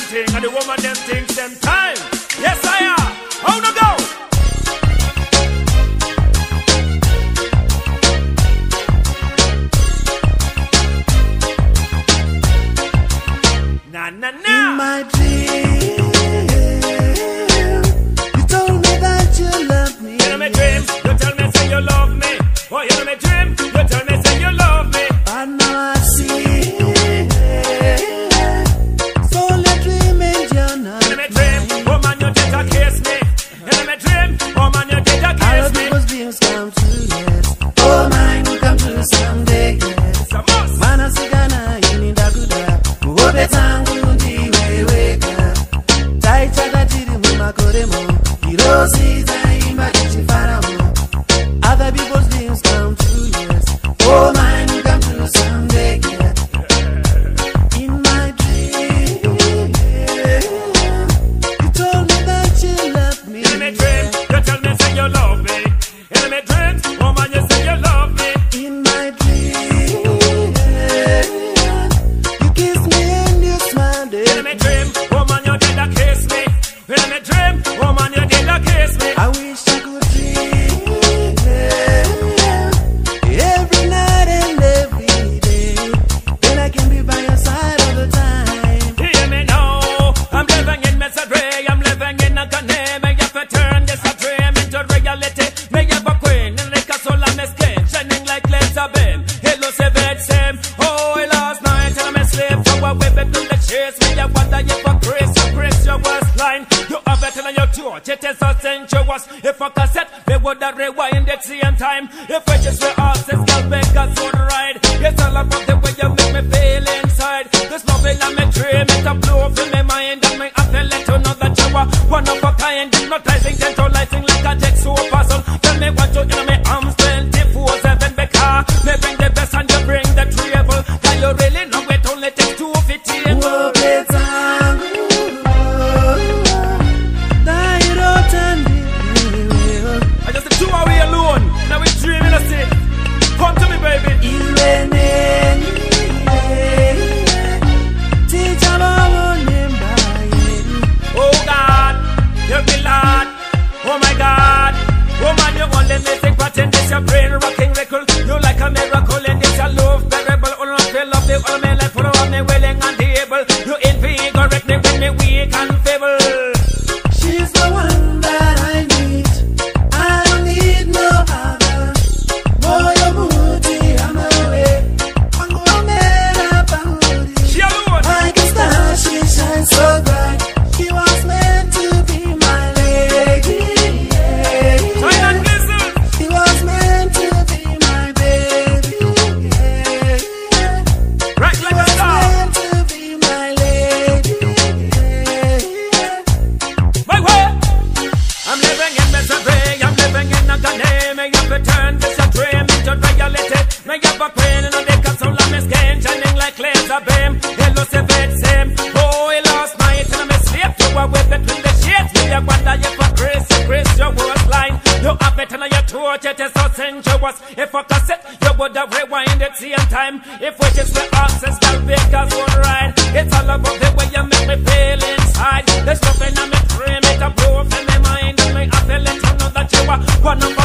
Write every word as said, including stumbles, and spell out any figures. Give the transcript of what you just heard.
thing, and the woman them think same time. Yes, I am. How no go? Na na na. In my dream, you told me that you love me. In my dream, you tell me say you love me. Oh, in my dream, you tell me say you love me. And now I see, so let dream and you're not. In my dream, woman you did a kiss me. In my dream, woman you did a kiss me. All of dreams come true, yes. Oh, mine will come true someday, yes. It's a must. Mana sigana yini ndakuda, uobe tangu ndiwe weka. Taichaka chiri mumakoremo, irosi zaimba chichifaramo. Other people's dreams come true, yes. Oh, mine will come true someday, yeah. In my dream, you told me that you love me. In my dream, you tell me say you love me. In my dream, woman you say you love me. In my dream, you kiss me and you smiled. In my dream, woman you did a kiss me. In my dream, woman you did a kiss me. I wish I could dream every night and every day. Then I can be by your side all the time. Hear me now, I'm living in misery, I'm living in agony. May have to turn this a dream into reality. May have a queen in the castle of my skin, shining like laser beam. Hello, say that same. Oh, last night and I'm asleep. So I whip it to the chase. May I wonder if I Chris, you Chris, your worst line. You have it on your torch, it is so sensuous. If a cassette, they would have rewind at the same time. If I just were horses, girl, make us would ride. It's all about the way you make me feel inside. This loving on my dream, it's a blow from my mind. And my have to let you know that you are one of a kind. Hypnotizing, tantalizing like a jet so puzzle. Tell me what you in my arms twenty-four seven because they bring the best and you bring the treble. Can you really know it only takes two fifteen? Oh, better. I just the two away alone. Now we're dreaming of it. Come to me, baby. Oh God, help me, Lord. Oh my God. Woman, you only missing pattern. This your brain rocking record. You like a miracle and this your love bearable. All of the love, the all my life, all of me willing and able. You invigorate me when me weak and feeble. She's the one that I need. I don't need no other. Boy, your booty, I'm away. I'm gonna booty. She alone. Like a star, she shines so bright. She was meant to be my lady. Shine and glisten. She was meant to be my baby. Right like a star. Meant to be my lady. My way. I'm living in misery. I'm living in agony. May have to turn this a dream into reality. May have a queen in the castle of my skin, shining like laser beam. Hello, say that same. Oh, last night and I'm asleep. You were with between the sheets. Me I wonder if a Chris, Chris, your worst line. You have it on your torch, it is so sensuous. If a cassette, you would have rewind at the same time. If we just were access, girl, bakers would ride. It's all about the way you make me feel inside. There's nothing on my dream, it's a blow from my mind. And me have to let you know that you are one of